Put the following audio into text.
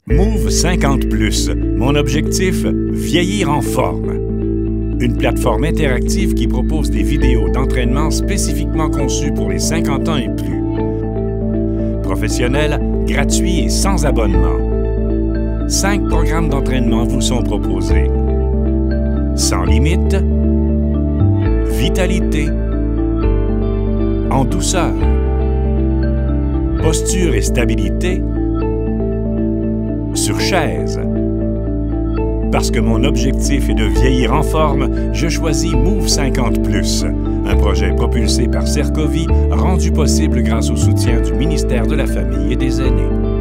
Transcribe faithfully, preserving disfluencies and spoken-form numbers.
Move cinquante plus, mon objectif, vieillir en forme. Une plateforme interactive qui propose des vidéos d'entraînement spécifiquement conçues pour les cinquante ans et plus. Professionnel, gratuit et sans abonnement. Cinq programmes d'entraînement vous sont proposés. Sans limite, vitalité, en douceur, posture et stabilité, sur chaise. Parce que mon objectif est de vieillir en forme, je choisis Move cinquante plus, un projet propulsé par Sercovie, rendu possible grâce au soutien du ministère de la Famille et des Aînés.